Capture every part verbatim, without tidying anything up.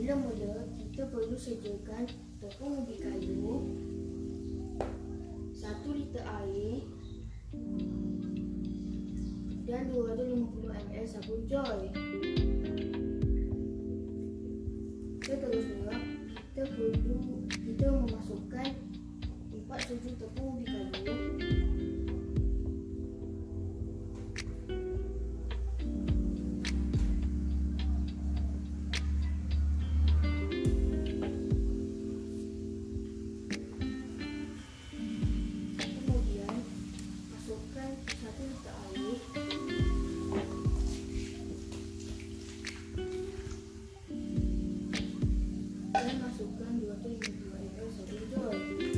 Mula-mula kita perlu sediakan tepung ubi kayu, satu liter air dan dua ratus lima puluh mililiter sabun Joy. Seterusnya kita perlu kita memasukkan empat sudu tepung ubi kayu, kemudian masukkan satu liter air dan masukkan dua ratus lima puluh mililiter sabun Joy.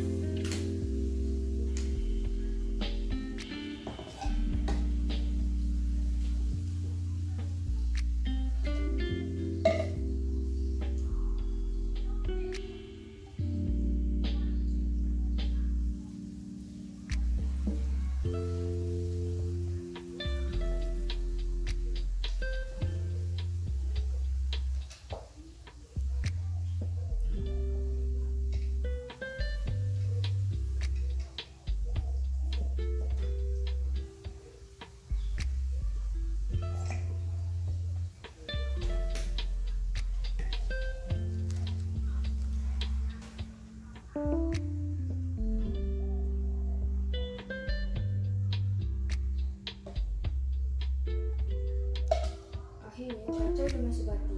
Akhirnya kacau dengan sebati.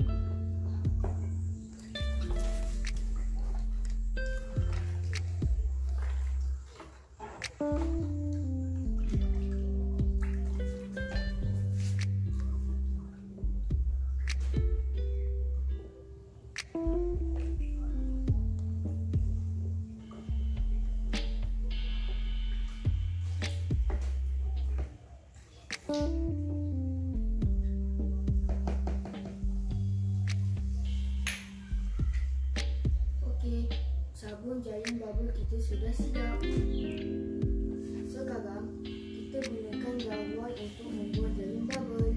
Okey, sabun jaring bubble kita sudah siap. Sekarang kita gunakan gawai untuk membuat jaring bubble.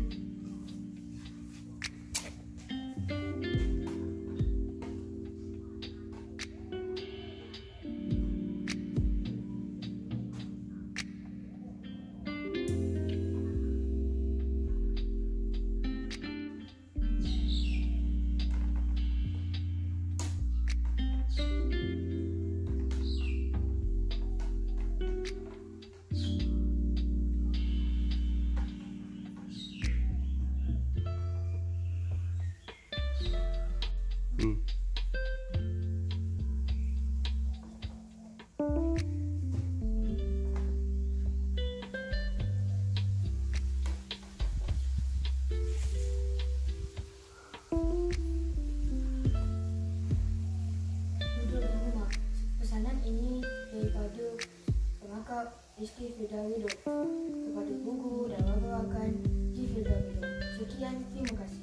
Hmm. Untuk rumah, pesanan ini daripada pengakap Rizky Firdawido kepada guru dan rakan-rakan Rizky Firdawido. Sekian, terima kasih.